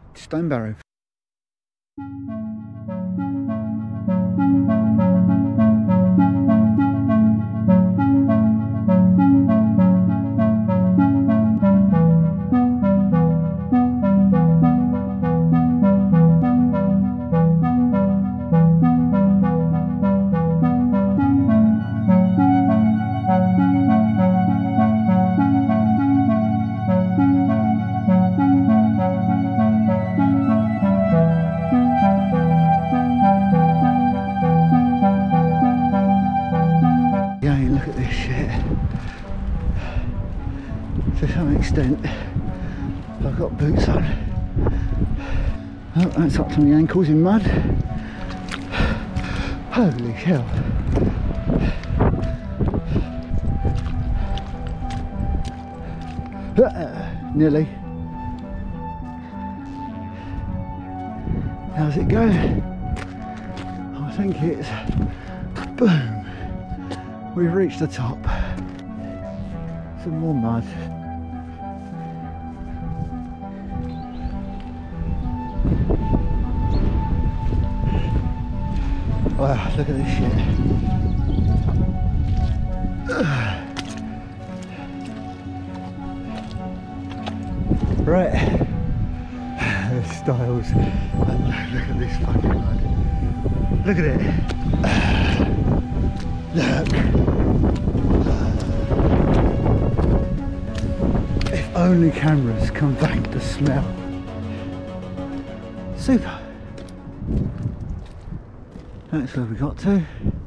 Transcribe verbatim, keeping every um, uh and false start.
Stonebarrow. Again, look at this shit. To some extent, I've got boots on. Oh, that's up to my ankles in mud. Holy hell. Uh, nearly. How's it go? I think it's boom. We've reached the top. Some more mud. Wow, look at this shit. Right. The styles. And look at this fucking mud. Look at it. Look. If only cameras can bank the smell. Super. That's where we got to.